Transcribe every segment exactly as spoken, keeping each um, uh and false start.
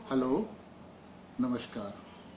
Hello, नमस्कार।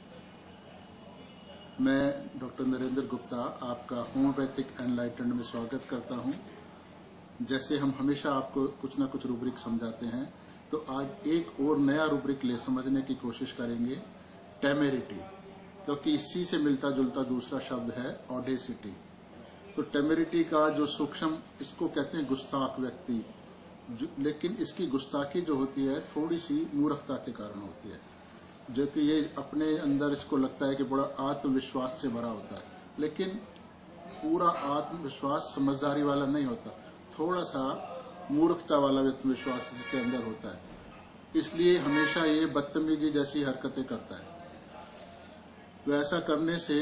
मैं doctor Narendra Gupta आपका होम्योपैथिक एनलाइटेंड में स्वागत करता हूं। जैसे हम हमेशा आपको कुछ ना कुछ रूब्रिक समझाते हैं, तो आज एक और नया रूब्रिक ले समझने की कोशिश करेंगे, टेमेरिटी, क्योंकि इसी से मिलता जुलता दूसरा शब्द है ऑडेसिटी। तो टेमेरिटी का जो सूक्ष्म, इसको कहते हैं गुस्ताख व्यक्ति, लेकिन इसकी गुस्ताखी जो होती है थोड़ी सी मूर्खता के कारण होती है, जो कि ये अपने अंदर इसको लगता है कि बड़ा आत्मविश्वास से भरा होता है, लेकिन पूरा आत्मविश्वास समझदारी वाला नहीं होता, थोड़ा सा मूर्खता वाला आत्मविश्वास इसके अंदर होता है। इसलिए हमेशा ये बदतमीजी जैसी हरकतें करता है। वैसा करने से,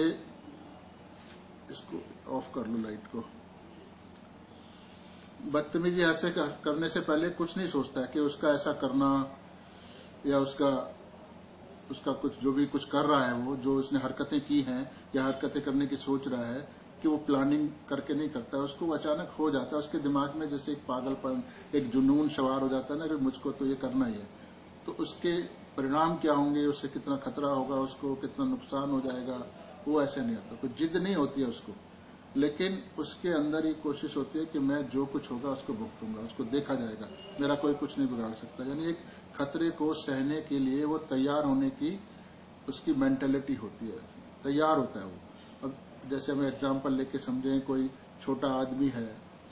इसको ऑफ कर लो लाइट को, बदतमीजी ऐसे करने से पहले कुछ नहीं सोचता है कि उसका ऐसा करना या उसका उसका कुछ जो भी कुछ कर रहा है, वो जो उसने हरकतें की हैं या हरकतें करने की सोच रहा है, कि वो प्लानिंग करके नहीं करता है, उसको अचानक हो जाता है। उसके दिमाग में जैसे एक पागलपन, एक जुनून सवार हो जाता है ना कि मुझको तो ये करना ही है। तो उसके परिणाम क्या होंगे, उससे कितना खतरा होगा, उसको कितना नुकसान हो जाएगा, वो ऐसे नहीं होता। कोई जिद नहीं होती है उसको, लेकिन उसके अंदर ये कोशिश होती है कि मैं जो कुछ होगा उसको भुगतूंगा, उसको देखा जाएगा, मेरा कोई कुछ नहीं बिगाड़ सकता। यानी एक खतरे को सहने के लिए वो तैयार होने की उसकी मेंटेलिटी होती है, तैयार होता है वो। अब जैसे हम एग्जांपल लेके समझें, कोई छोटा आदमी है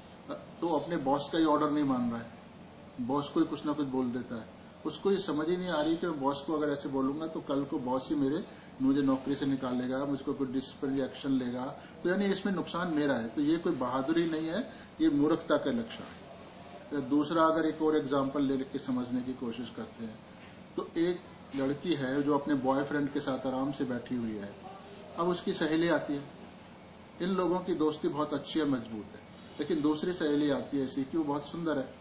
तो अपने बॉस का ही ऑर्डर नहीं मान रहा है, बॉस को ही कुछ ना कुछ बोल देता है। उसको ये समझ ही नहीं आ रही कि मैं बॉस को अगर ऐसे बोलूंगा तो कल को बॉस ही मेरे मुझे नौकरी से निकालेगा, मुझको कोई डिसिप्लिनरी एक्शन लेगा, तो यानी इसमें नुकसान मेरा है। तो ये कोई बहादुरी नहीं है, ये मूर्खता का लक्षण है। दूसरा, अगर एक और एग्जांपल ले लेके समझने की कोशिश करते हैं, तो एक लड़की है जो अपने बॉयफ्रेंड के साथ आराम से बैठी हुई है। अब उसकी सहेली आती है, इन लोगों की दोस्ती बहुत अच्छी है, मजबूत है, लेकिन दूसरी सहेली आती है ऐसी कि वो बहुत सुंदर है।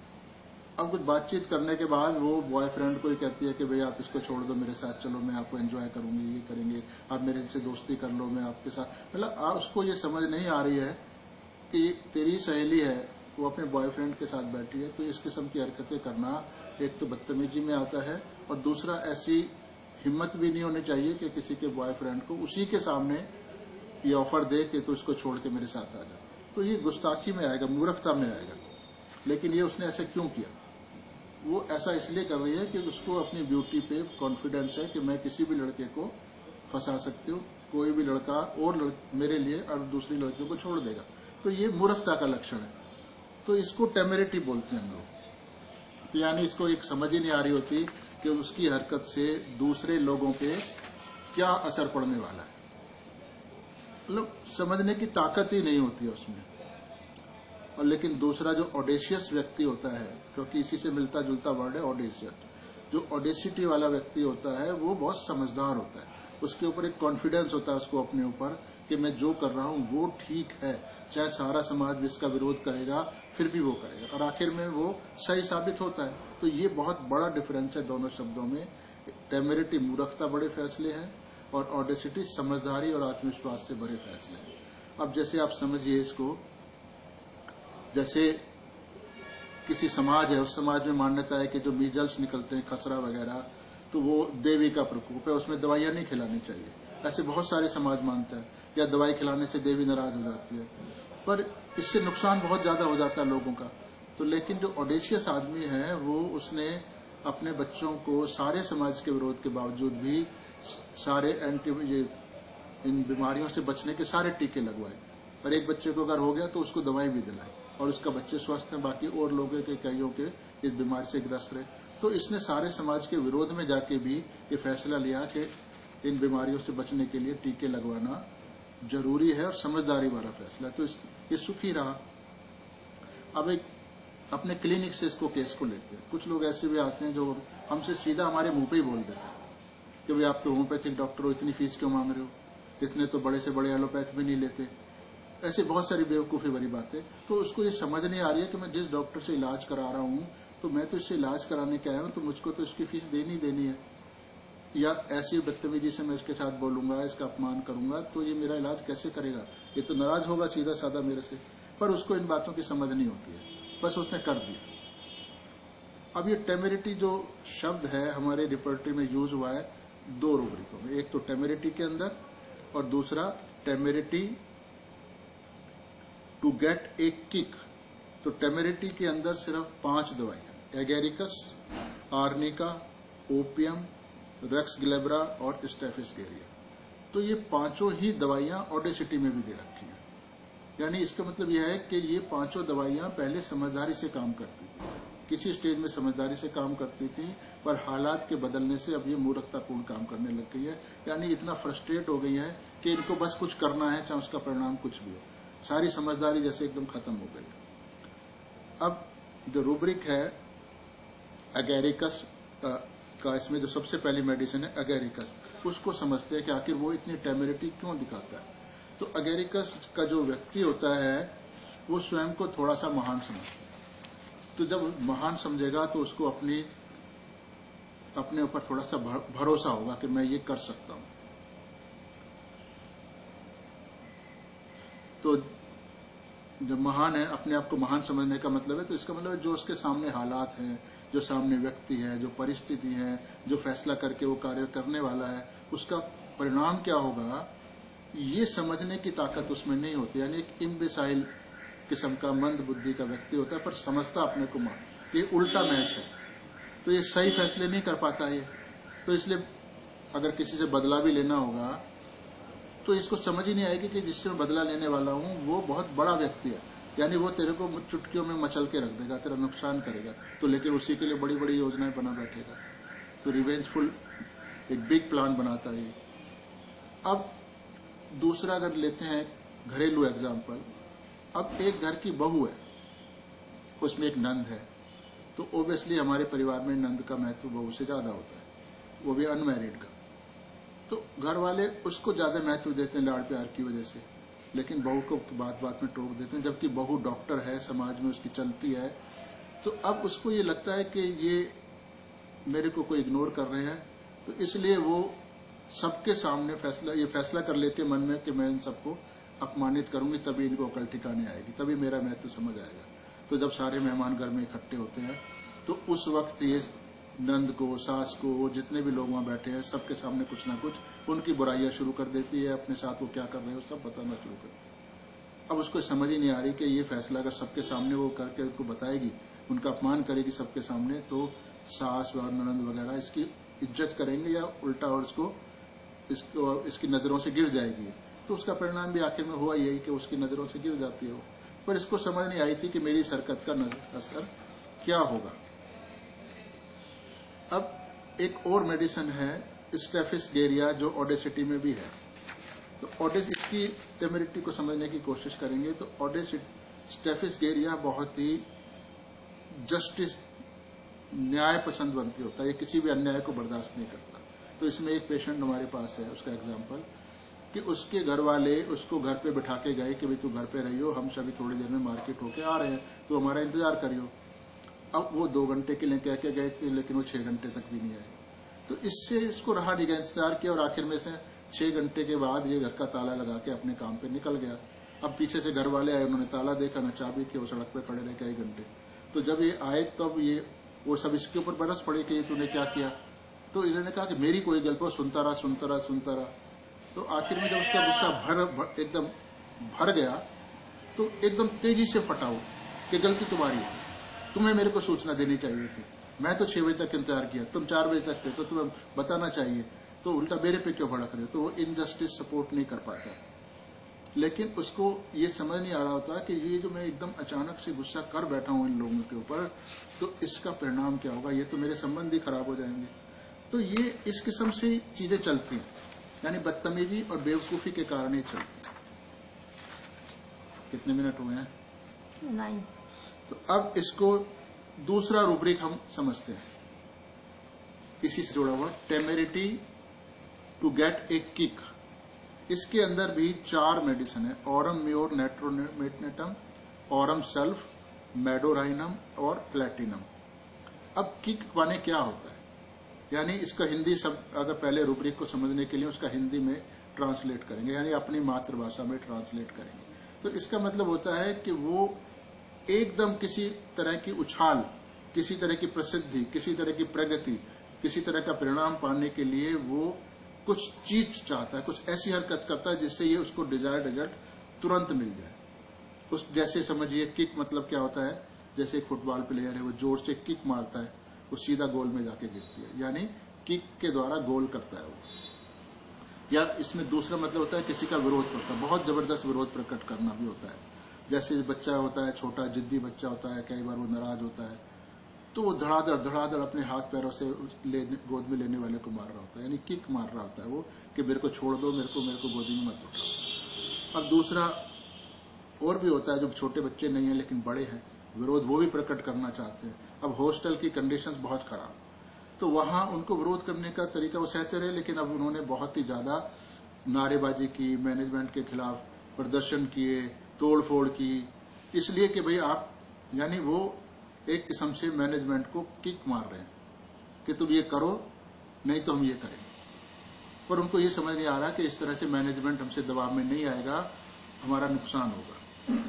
अब कुछ बातचीत करने के बाद वो बॉयफ्रेंड को ही कहती है कि भाई आप इसको छोड़ दो, मेरे साथ चलो, मैं आपको एंजॉय करूंगी, ये करेंगे, आप मेरे से दोस्ती कर लो, मैं आपके साथ। मतलब उसको ये समझ नहीं आ रही है कि तेरी सहेली है, वो अपने बॉयफ्रेंड के साथ बैठी है, तो इस किस्म की हरकतें करना एक तो बदतमीजी में आता है, और दूसरा ऐसी हिम्मत भी नहीं होनी चाहिए कि किसी के बॉयफ्रेंड को उसी के सामने ये ऑफर दे कि तो इसको छोड़ के मेरे साथ आ जा। तो ये गुस्ताखी में आएगा, मूर्खता में आएगा। लेकिन ये उसने ऐसे क्यों किया? वो ऐसा इसलिए कर रही है कि उसको अपनी ब्यूटी पे कॉन्फिडेंस है कि मैं किसी भी लड़के को फंसा सकती हूँ, कोई भी लड़का और मेरे लिए और दूसरी लड़कियों को छोड़ देगा। तो ये मूर्खता का लक्षण है। तो इसको टेमेरिटी बोलते हैं हम लोग। तो यानी इसको एक समझ ही नहीं आ रही होती कि उसकी हरकत से दूसरे लोगों पे क्या असर पड़ने वाला है, मतलब समझने की ताकत ही नहीं होती है उसमें। और लेकिन दूसरा जो ऑडेशियस व्यक्ति होता है, क्योंकि इसी से मिलता जुलता वर्ड है ऑडेशियस, जो ऑडेसिटी वाला व्यक्ति होता है वो बहुत समझदार होता है। उसके ऊपर एक कॉन्फिडेंस होता है उसको अपने ऊपर कि मैं जो कर रहा हूँ वो ठीक है, चाहे सारा समाज भी इसका विरोध करेगा फिर भी वो करेगा, और आखिर में वो सही साबित होता है। तो ये बहुत बड़ा डिफरेंस है दोनों शब्दों में। टेमेरिटी मूर्खता बड़े फैसले हैं, और ऑडेसिटी समझदारी और आत्मविश्वास से बड़े फैसले हैं। अब जैसे आप समझिए इसको, जैसे किसी समाज है, उस समाज में मान्यता है कि जो मीजल्स निकलते हैं, खसरा वगैरह, तो वो देवी का प्रकोप है, उसमें दवाइयां नहीं खिलानी चाहिए। ऐसे बहुत सारे समाज मानता है, या दवाई खिलाने से देवी नाराज हो जाती है, पर इससे नुकसान बहुत ज्यादा हो जाता है लोगों का। तो लेकिन जो ऑडेशियस आदमी है, वो उसने अपने बच्चों को सारे समाज के विरोध के बावजूद भी सारे एंटी इन बीमारियों से बचने के सारे टीके लगवाए, और एक बच्चे को अगर हो गया तो उसको दवाई भी दिलाई, और उसका बच्चे स्वस्थ हैं, बाकी और लोगों के कईयों के इस बीमारी से ग्रस्त रहे। तो इसने सारे समाज के विरोध में जाके भी ये फैसला लिया कि इन बीमारियों से बचने के लिए टीके लगवाना जरूरी है, और समझदारी वाला फैसला। तो इस, ये सुखी रहा। अब एक अपने क्लिनिक से इसको केस को लेते हैं, कुछ लोग ऐसे भी आते हैं जो हमसे सीधा हमारे मुंह पे ही बोल देते हैं कि भाई आप तो होम्योपैथिक डॉक्टर हो, इतनी फीस क्यों मांग रहे हो, इतने तो बड़े से बड़े एलोपैथ भी नहीं लेते। ऐसे बहुत सारी बेवकूफ़ी भरी बातें। तो उसको ये समझ नहीं आ रही है कि मैं जिस डॉक्टर से इलाज करा रहा हूँ, तो मैं तो इससे इलाज कराने के आया हूँ, तो मुझको तो इसकी फीस देनी देनी है, या ऐसी बदतमीजी से मैं इसके साथ बोलूंगा, इसका अपमान करूंगा, तो ये मेरा इलाज कैसे करेगा, ये तो नाराज होगा सीधा साधा मेरे से। पर उसको इन बातों की समझ नहीं होती है, बस उसने कर दिया। अब ये टेमेरिटी जो शब्द है हमारे रिपर्टरी में यूज हुआ है दो रूब्रिकों में, एक तो टेमेरिटी के अंदर और दूसरा temerity to get a kick. तो टेमेरिटी के अंदर सिर्फ पांच दवाइयां, agaricus, arnica, opium, rhus glabra और स्टेफिस-गेरिया। तो ये पांचों ही दवाइयां ओडेसिटी में भी दे रखी हैं। यानी इसका मतलब यह है कि ये पांचों दवाइयां पहले समझदारी से काम करती थी, किसी स्टेज में समझदारी से काम करती थी, पर हालात के बदलने से अब ये मूर्खतापूर्ण काम करने लग गई है। यानी इतना फ्रस्ट्रेट हो गई है कि इनको बस कुछ करना है, चाहे उसका परिणाम कुछ भी हो। सारी समझदारी जैसे एकदम खत्म हो गई है। अब जो रूब्रिक है एगेरिकस का, इसमें जो सबसे पहली मेडिसिन है एगेरिकस, उसको समझते हैं कि आखिर वो इतनी टेमेरिटी क्यों दिखाता है। तो एगेरिकस का जो व्यक्ति होता है वो स्वयं को थोड़ा सा महान समझता है। तो जब महान समझेगा तो उसको अपनी अपने ऊपर थोड़ा सा भरोसा होगा कि मैं ये कर सकता हूं। तो जब महान है, अपने आप को महान समझने का मतलब है, तो इसका मतलब है जो उसके सामने हालात हैं, जो सामने व्यक्ति है, जो परिस्थिति है, जो फैसला करके वो कार्य करने वाला है, उसका परिणाम क्या होगा, ये समझने की ताकत उसमें नहीं होती। यानी एक इम्बिसाइल किस्म का मंद बुद्धि का व्यक्ति होता है, पर समझता अपने को मान, ये उल्टा मैच है, तो ये सही फैसले नहीं कर पाता ये। तो इसलिए अगर किसी से बदला भी लेना होगा तो इसको समझ ही नहीं आएगी कि जिससे मैं बदला लेने वाला हूं वो बहुत बड़ा व्यक्ति है, यानी वो तेरे को चुटकियों में मचल के रख देगा, तेरा नुकसान करेगा, तो लेकिन उसी के लिए बड़ी बड़ी योजनाएं बना बैठेगा। तो रिवेंजफुल एक बिग प्लान बनाता है। अब दूसरा अगर लेते हैं घरेलू एग्जाम्पल, अब एक घर की बहू है, उसमें एक नंद है, तो ओब्वियसली हमारे परिवार में नंद का महत्व बहू से ज्यादा होता है, वो भी अनमैरिड का। तो घर वाले उसको ज्यादा महत्व देते हैं लाड़ प्यार की वजह से, लेकिन बहू को बात बात में टोक देते हैं, जबकि बहू डॉक्टर है, समाज में उसकी चलती है। तो अब उसको ये लगता है कि ये मेरे को कोई इग्नोर कर रहे हैं, तो इसलिए वो सबके सामने फैसला ये फैसला कर लेते हैं मन में कि मैं इन सबको अपमानित करूंगी, तभी इनको अकल ठिकाने आएगी, तभी मेरा महत्व समझ आएगा। तो जब सारे मेहमान घर में इकट्ठे होते हैं तो उस वक्त ये नंद को, सास को, जितने भी लोग वहां बैठे हैं, सबके सामने कुछ ना कुछ उनकी बुराइयां शुरू कर देती है, अपने साथ वो क्या कर रहे हो सब बताना शुरू कर। अब उसको समझ ही नहीं आ रही कि ये फैसला अगर सबके सामने वो करके उनको बताएगी, उनका अपमान करेगी सबके सामने, तो सास और ननद वगैरह इसकी इज्जत करेंगे या उल्टा और इसको इसको इसकी नजरों से गिर जाएगी। तो उसका परिणाम भी आखिर में हुआ यही कि उसकी नजरों से गिर जाती है वो। पर इसको समझ नहीं आई थी कि मेरी इस हरकत का असर क्या होगा। अब एक और मेडिसिन है स्टेफिस-गेरिया, जो ओडेसिटी में भी है। तो ओडेस इसकी टेमेरिटी को समझने की कोशिश करेंगे तो ओडेसिटी स्टेफिस-गेरिया बहुत ही जस्टिस न्याय पसंद बनती होता है, ये किसी भी अन्याय को बर्दाश्त नहीं करता। तो इसमें एक पेशेंट हमारे पास है, उसका एग्जांपल कि उसके घर वाले उसको घर पे बिठा के गए कि भाई तू घर पे रहियो, हम सभी थोड़ी देर में मार्केट होके आ रहे हैं, तो हमारा इंतजार करियो। अब वो दो घंटे के लिए कह के गए थे, लेकिन वो छह घंटे तक भी नहीं आए। तो इससे इसको रहा नहीं गया, इंतजार किया और आखिर में से छह घंटे के बाद ये घर का ताला लगा के अपने काम पे निकल गया। अब पीछे से घर वाले आए, उन्होंने ताला देखा, न चाबी थी, वो सड़क पे खड़े रहे कई घंटे। तो जब ये आए तब ये वो सब इसके ऊपर बरस पड़े कि ये तूने क्या किया। तो इन्होंने कहा कि मेरी कोई गलती, सुनता रहा सुनता रहा सुनता रहा। तो आखिर में जब उसका गुस्सा भर, भर एकदम भर गया तो एकदम तेजी से फटा वो कि गलती तुम्हारी है, तुम्हें मेरे को सूचना देनी चाहिए थी, मैं तो छह बजे तक इंतजार किया, तुम चार बजे तक थे, तो तुम्हें बताना चाहिए, तो उल्टा मेरे पे क्यों भड़क रहे हो। तो वो इनजस्टिस सपोर्ट नहीं कर पाता, लेकिन उसको ये समझ नहीं आ रहा होता कि ये जो मैं एकदम अचानक से गुस्सा कर बैठा हूं इन लोगों के ऊपर, तो इसका परिणाम क्या होगा, ये तो मेरे संबंध ही खराब हो जाएंगे। तो ये इस किस्म से चीजें चलती हैं, यानी बदतमीजी और बेवकूफी के कारण ही चलती है। कितने मिनट हुए हैं? नाइन। तो अब इसको दूसरा रूब्रिक हम समझते हैं, इसी से जुड़ा हुआ temerity to get a kick. इसके अंदर भी चार मेडिसिन है, aurum mur natronatum, aurum sulph, medorrhinum और प्लेटिनम। अब किक माने क्या होता है, यानी इसका हिंदी शब्द अगर पहले रूब्रिक को समझने के लिए उसका हिंदी में ट्रांसलेट करेंगे, यानी अपनी मातृभाषा में ट्रांसलेट करेंगे, तो इसका मतलब होता है कि वो एकदम किसी तरह की उछाल किसी तरह की प्रसिद्धि, किसी तरह की प्रगति, किसी तरह का परिणाम पाने के लिए वो कुछ चीज चाहता है, कुछ ऐसी हरकत करता है जिससे ये उसको डिजायर्ड रिजल्ट तुरंत मिल जाए। उस जैसे समझिए किक मतलब क्या होता है, जैसे एक फुटबॉल प्लेयर है वो जोर से किक मारता है, वो सीधा गोल में जाके गिरती है, यानी किक के द्वारा गोल करता है वो। या इसमें दूसरा मतलब होता है किसी का विरोध करता है, बहुत जबरदस्त विरोध प्रकट करना भी होता है। जैसे बच्चा होता है, छोटा जिद्दी बच्चा होता है, कई बार वो नाराज होता है तो वो धड़ाधड़ धड़ाधड़ अपने हाथ पैरों से लेने, गोद में लेने वाले को मार रहा होता है, यानी किक मार रहा होता है वो कि मेरे को छोड़ दो, मेरे को मेरे को गोदी में मत उठाओ। अब दूसरा और भी होता है जो छोटे बच्चे नहीं है लेकिन बड़े हैं, विरोध वो भी प्रकट करना चाहते हैं। अब हॉस्टल की कंडीशंस बहुत खराब, तो वहां उनको विरोध करने का तरीका वो सहते रहे, लेकिन अब उन्होंने बहुत ही ज्यादा नारेबाजी की, मैनेजमेंट के खिलाफ प्रदर्शन किए, तोड़ फोड़ की, इसलिए कि भाई आप, यानी वो एक किस्म से मैनेजमेंट को किक मार रहे हैं कि तुम ये करो नहीं तो हम ये करेंगे। पर उनको ये समझ नहीं आ रहा कि इस तरह से मैनेजमेंट हमसे दबाव में नहीं आएगा, हमारा नुकसान होगा।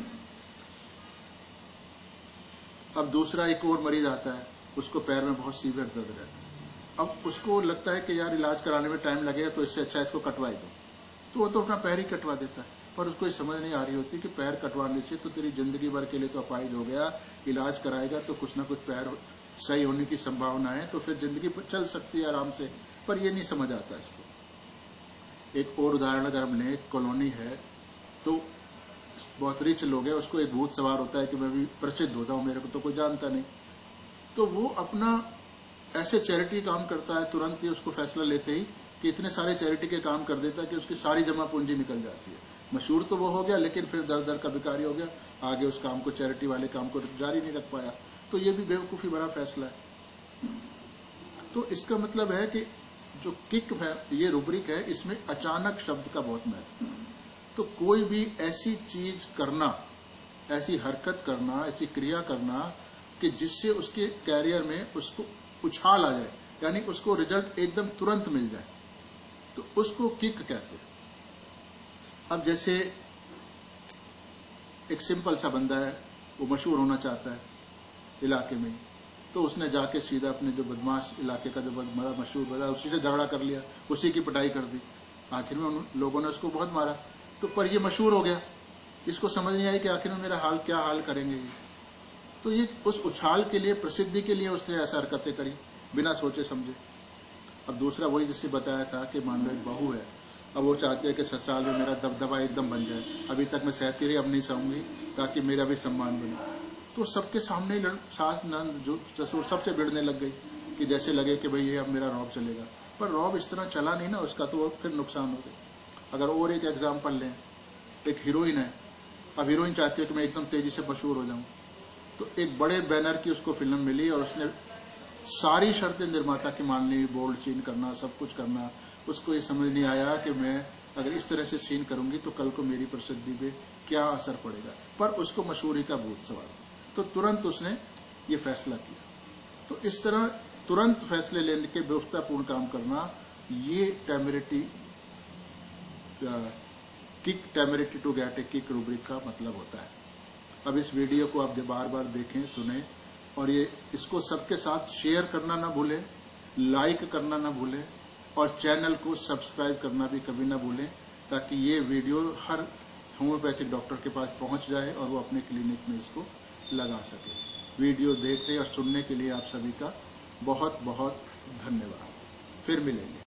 अब दूसरा एक और मरीज आता है, उसको पैर में बहुत सीवियर दर्द रहता है। अब उसको लगता है कि यार इलाज कराने में टाइम लगेगा तो इससे अच्छा इसको कटवा दो, तो वो तो अपना पैर ही कटवा देता है। पर उसको ये समझ नहीं आ रही होती कि पैर कटवाने से तो तेरी जिंदगी भर के लिए तो अपाहिज हो गया, इलाज कराएगा तो कुछ ना कुछ पैर सही होने की संभावना है, तो फिर जिंदगी चल सकती है आराम से। पर ये नहीं समझ आता इसको। एक और उदाहरण अगर हम लें, एक कॉलोनी है तो बहुत रिच लोग हैं, उसको एक भूत सवार होता है कि मैं भी प्रसिद्ध होता हूं, मेरे को तो कोई जानता नहीं, तो वो अपना ऐसे चैरिटी काम करता है, तुरंत ही उसको फैसला लेते ही कि इतने सारे चैरिटी के काम कर देता है कि उसकी सारी जमा पूंजी निकल जाती है। मशहूर तो वो हो गया लेकिन फिर दर दर का भिखारी हो गया, आगे उस काम को, चैरिटी वाले काम को जारी नहीं रख पाया। तो ये भी बेवकूफी भरा फैसला है। तो इसका मतलब है कि जो किक है, ये रूब्रिक है, इसमें अचानक शब्द का बहुत महत्व है। तो कोई भी ऐसी चीज करना, ऐसी हरकत करना, ऐसी क्रिया करना कि जिससे उसके कैरियर में उसको उछाल आ जाए, यानी उसको रिजल्ट एकदम तुरंत मिल जाए, तो उसको किक कहते हैं। अब जैसे एक सिंपल सा बंदा है, वो मशहूर होना चाहता है इलाके में, तो उसने जाके सीधा अपने जो बदमाश इलाके का जो बड़ा मशहूर बंदा है उसी से झगड़ा कर लिया, उसी की पिटाई कर दी। आखिर में उन लोगों ने उसको बहुत मारा, तो पर ये मशहूर हो गया, इसको समझ नहीं आई कि आखिर में मेरा हाल क्या हाल करेंगे ये। तो ये उस उछाल के लिए, प्रसिद्धि के लिए उसने ऐसा हरकतें करी बिना सोचे समझे। अब दूसरा वही जिससे बताया था कि मान लो एक बहू है, अब वो चाहती है कि ससुराल में मेरा दबदबा एकदम बन जाए, अभी तक मैं सहती रही, अब नहीं सहूंगी, ताकि मेरा भी सम्मान बने। तो सबके सामने सास, नंद, जो ससुर, सबसे भिड़ने लग गई कि जैसे लगे कि भाई ये अब मेरा रौब चलेगा। पर रौब इस तरह चला नहीं ना उसका, तो फिर नुकसान हो गया। अगर और एक एग्जाम्पल लें, एक हीरोइन है, अब हीरोइन चाहती है कि मैं एकदम तेजी से मशहूर हो जाऊं, तो एक बड़े बैनर की उसको फिल्म मिली और उसने सारी शर्तें निर्माता की मान ली, बोल्ड सीन करना, सब कुछ करना। उसको ये समझ नहीं आया कि मैं अगर इस तरह से सीन करूंगी तो कल को मेरी प्रसिद्धि पे क्या असर पड़ेगा, पर उसको मशहूरी का भूत सवार, तो तुरंत उसने ये फैसला किया। तो इस तरह तुरंत फैसले लेने के व्यवस्थापूर्ण काम करना, ये temerity kick, temerity to get a kick rubric का मतलब होता है। अब इस वीडियो को आप बार बार देखें, सुने, और ये इसको सबके साथ शेयर करना ना भूलें, लाइक करना ना भूलें, और चैनल को सब्सक्राइब करना भी कभी ना भूलें, ताकि ये वीडियो हर होम्योपैथिक डॉक्टर के पास पहुंच जाए और वो अपने क्लिनिक में इसको लगा सके। वीडियो देखने और सुनने के लिए आप सभी का बहुत बहुत धन्यवाद। फिर मिलेंगे।